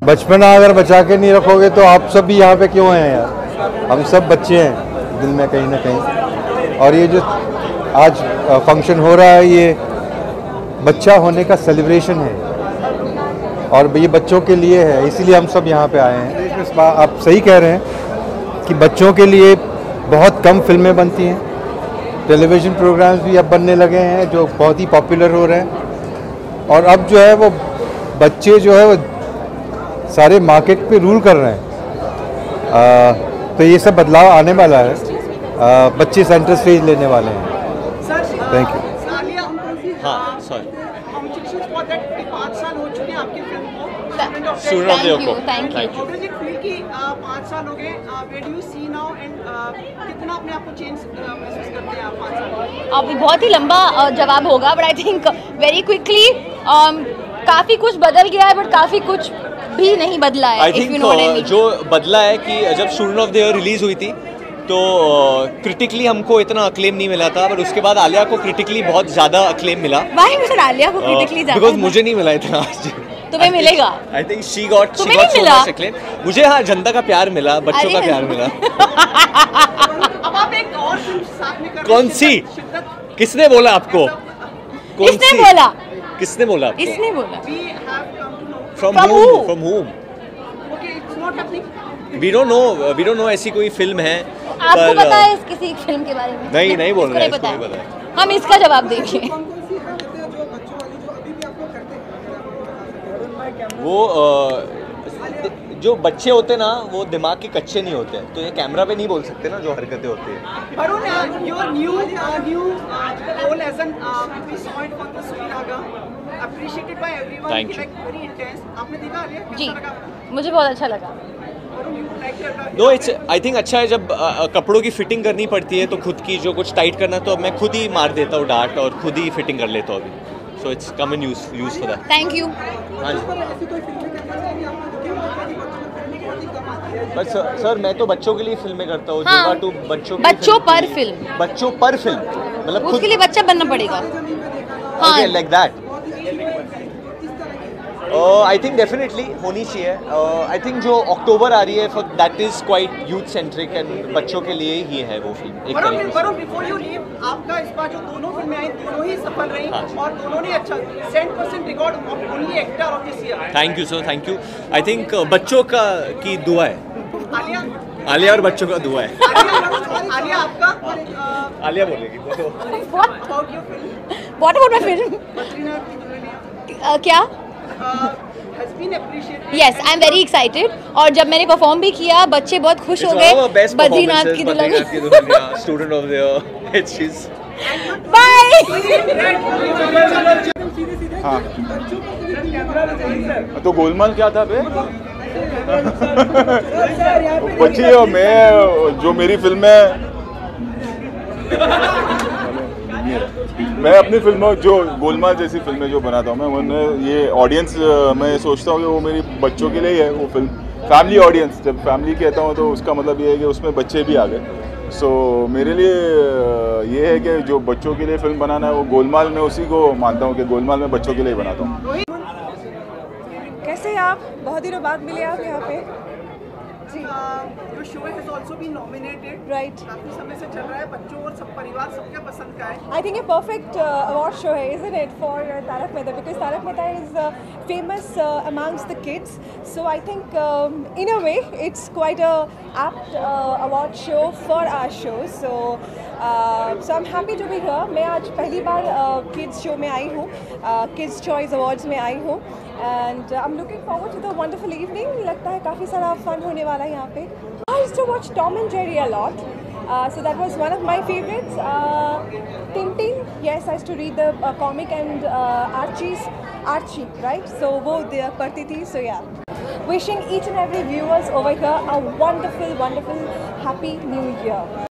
बचपना अगर बचा के नहीं रखोगे तो आप सब भी यहाँ पे क्यों हैं यार। हम सब बच्चे हैं दिल में कहीं ना कहीं। और ये जो आज फंक्शन हो रहा है ये बच्चा होने का सेलिब्रेशन है और ये बच्चों के लिए है, इसीलिए हम सब यहाँ पे आए हैं। आप सही कह रहे हैं कि बच्चों के लिए बहुत कम फिल्में बनती हैं। टेलीविज़न प्रोग्राम्स भी अब बनने लगे हैं जो बहुत ही पॉपुलर हो रहे हैं और अब जो है वो बच्चे जो है वो सारे मार्केट पे रूल कर रहे हैं। तो ये सब बदलाव आने वाला है। बच्चे सेंटर स्टेज लेने वाले हैं। Thank you. हाँ सॉरी, थैंक यू। पाँच साल हो गए, where do you see now and कितना अपने आप को चेंज महसूस करते हैं आप 5 साल? अब बहुत ही लंबा जवाब होगा but I think very quickly काफ़ी कुछ बदल गया है बट काफ़ी कुछ भी नहीं बदला है। आई थिंक जो बदला है कि जब student of the year release हुई थी तो क्रिटिकली हमको इतना अक्लेम नहीं मिला था, बट उसके बाद आलिया को क्रिटिकली बहुत ज़्यादा अक्लेम मिला। वाई मुझे आलिया को क्रिटिकली ज़्यादा? बिकॉज मुझे नहीं मिला इतना आज। तुम्हें मिलेगा। I think she got so much acclaim. मुझे हाँ जनता का प्यार मिला, बच्चों का प्यार मिला। अब आप एक और फिल्म साथ में कर रहे हैं। कौन सी? किसने बोला आपको? किसने बोला? किसने बोला आपको? इसने बोला। We have come to know. From From whom? who? From whom? Okay, it's not happening. We don't know ऐसी कोई फिल्म है। आपको पता है इस किसी फिल्म के बारे में? नहीं बोल रहा है, इसको इसको नहीं नहीं पता है। हम इसका जवाब देंगे। वो जो बच्चे होते ना वो दिमाग के कच्चे नहीं होते, तो ये कैमरा पे नहीं बोल सकते ना जो हरकतें होती है। Varun, your new role as an we saw it on the Suryaga, appreciated by everyone. Thank you. Like very intense. आपने देखा आलिया? जी कैसा लगा आपको? मुझे बहुत अच्छा लगा। Varun, you would like to have no it's I think अच्छा है जब कपड़ों की फिटिंग करनी पड़ती है तो खुद की जो कुछ टाइट करना तो मैं खुद ही मार देता हूँ डार्ट और खुद ही फिटिंग कर लेता हूँ अभी। So it's come in use for that. Thank you. हाँ बस सर मैं तो बच्चों के लिए फिल्में करता हूँ। हाँ, दुर्गा टू बच्चों पर फिल्म। बच्चों पर फिल्म मतलब उसके लिए बच्चा बनना पड़ेगा। हाँ like that. I think definitely होनी चाहिए। आई थिंक जो अक्टूबर आ रही है that is quite youth centric and बच्चों के लिए ही है वो फिल्म एक तरीके से। Varun, before you leave, आपका इस बार जो दोनों फिल्में आई दोनों ही सफल रही हाँ। और दोनों ने अच्छा 100% record of only actor of this year. Thank you sir, thank you. I think बच्चों का की दुआ है, आलिया आलिया और बच्चों का दुआ है। आलिया आपका आलिया बोलेगी तो। about your film what about my film? Badrinath ki Dulhania क्या? has been appreciated. Yes I am very excited और जब मैंने परफॉर्म भी किया बच्चे बहुत खुश हो गए। Badrinath ki Dulhania. Student of the year she's. Bye. हाँ तो गोलमाल क्या था बे? बच्ची और मैं जो मेरी फिल्म है मैं अपनी फिल्मों जो गोलमाल जैसी फिल्में जो बनाता हूँ मैं उन्हें ये ऑडियंस मैं सोचता हूँ कि वो मेरी बच्चों के लिए ही है वो फिल्म। फैमिली ऑडियंस जब फैमिली कहता हूँ तो उसका मतलब ये है कि उसमें बच्चे भी आ गए। सो मेरे लिए ये है कि जो बच्चों के लिए फिल्म बनाना है वो गोलमाल में उसी को मानता हूँ कि गोलमाल में बच्चों के लिए बनाता हूँ। कैसे आप? बहुत दिनों बाद मिले आप यहाँ पे। Your show has also been nominated. Right. काफी समय से चल रहा है, बच्चों और सब परिवार सबके पसंद का है। I think a perfect award show है, isn't it, for Tarak Mehta, because Tarak Mehta is famous amongst the kids. So I think in a way it's quite a apt award show for our show. So I'm happy to be here. मैं आज पहली बार kids show में आई हूँ, Kids Choice Awards में आई हूँ, and I'm looking forward to the wonderful evening. लगता है काफ़ी सारा fun होने वाला है यहाँ पे. I used to watch Tom and Jerry a lot. So that was one of my favorites. Tintin, yes, I used to read the comic and Archie, right? So वो पढ़ती थी. So yeah, wishing each and every viewers over here a wonderful, wonderful, happy New Year.